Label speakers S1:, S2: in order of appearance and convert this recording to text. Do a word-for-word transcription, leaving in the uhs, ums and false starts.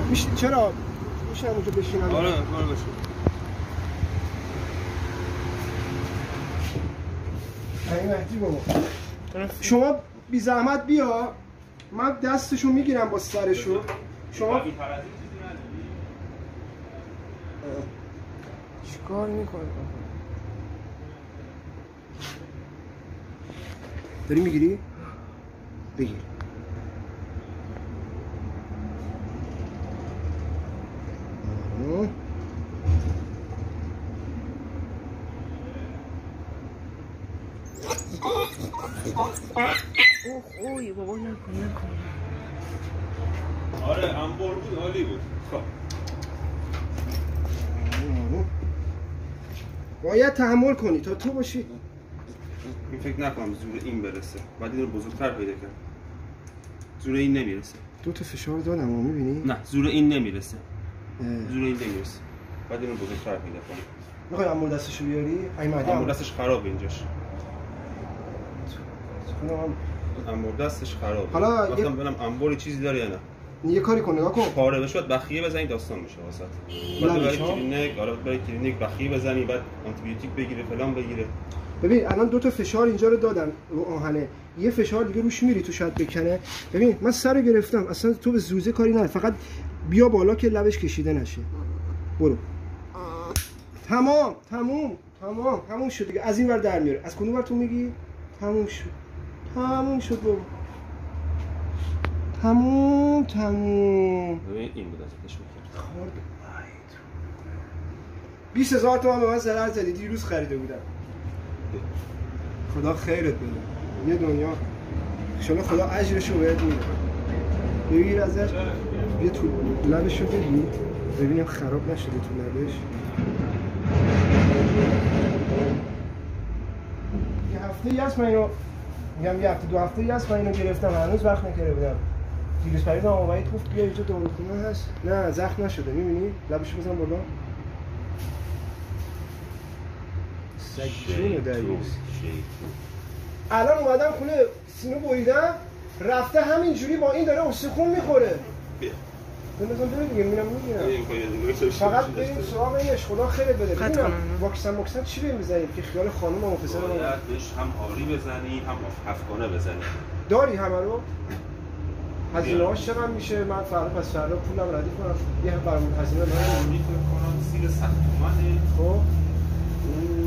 S1: میشه چرا میشه اونجا بشینم؟
S2: آره آره بشین.
S1: همین مهدی بابا شما بی زحمت بیا من دستشو میگیرم با سرشو شما چیکار میکنی؟ داری میگیری؟ بگیر
S3: اوه اوه بابا نکن نکن
S2: آره انبار بود عالی بود. خب
S1: باید تحمل کنی تا تو باشی.
S2: این فکر نکنم زور این برسه بعد این رو بزرگتر پیدا کرد. زور این نمیرسه.
S1: دو تا فشار دادم و میبینی؟
S2: نه زور این نمیرسه. زور این نمیرسه بعد این رو بزرگتر پیدا کنی.
S1: میخوای امور دستشو بیاری؟
S2: امور دستش خراب اینجاش. امور دستش خراب.
S1: حالا
S2: گفتم ببینم انباری چیزی داره یا نه.
S1: یه کاری کن نگاه کن.
S2: پاره بشود بخیه بزنید داستان میشه واسط. بعد برای کلینیک آره برای کلینیک بخیه بزنی بعد آنتی بیوتیک بگیره فلان بگیره.
S1: ببین الان دو تا فشار اینجا رو دادم رو آهنه. یه فشار دیگه روش میری تو شاید بکنه. ببین من سر گرفتم اصلا تو به زوزه کاری نداره فقط بیا بالا که لبش کشیده نشه. برو. تمام تمام تمام تموم شد دیگه از این ور در میاره. از کدوم ور تو میگی؟ تموم شد. تموم شد بابا. تموم تموم.
S2: ببین این بود ازش میکرد.
S1: بیست هزار تومان به من ضرر زدی دیروز خریده بودم. خدا خیرت بده. یه دنیا انشالله خدا اجرشو بهت میده. بگیر ازش یه تو لبشو بگیر ببینیم خراب نشده تو لبش. یه هفته ای هست من اینو میگم یه هفته دو هفته ای هست من اینو گرفتم هنوز وقت نکرده بودم. دیروز پریدم آقایت گفت بیا اینجا داروخونه هست. نه زخم نشده میبینی؟ لبشو بزن بالا. سجونه دریوز. الان اومدم خونه سینو بریدم رفته همینجوری با این داره استخون میخوره.
S2: بیا.
S1: بندازم بریم دیگه میرم میگیرم. فقط بریم سراغ اینش خدا خیرت بده. ببینم واکسن واکسن چی بریم بزنیم که خیال خانم و پسر رو
S2: باید بهش هم آری بزنی هم افغانه بزنی.
S1: داری همه رو؟ هزینه هاش چقدر میشه؟ من فردا پس فردا پولم ردیف کنم یه برام هزینه من
S2: میفکر کنم زیر صد تومنه.
S1: خب